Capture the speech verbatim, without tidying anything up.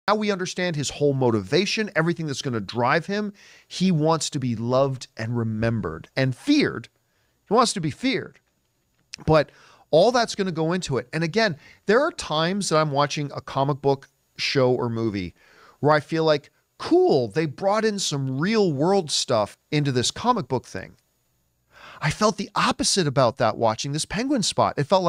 Now we understand his whole motivation, everything that's going to drive him. He wants to be loved and remembered and feared. He wants to be feared. But all that's going to go into it. And again, there are times that I'm watching a comic book show or movie where I feel like, cool, they brought in some real world stuff into this comic book thing. I felt the opposite about that watching this Penguin spot. It felt like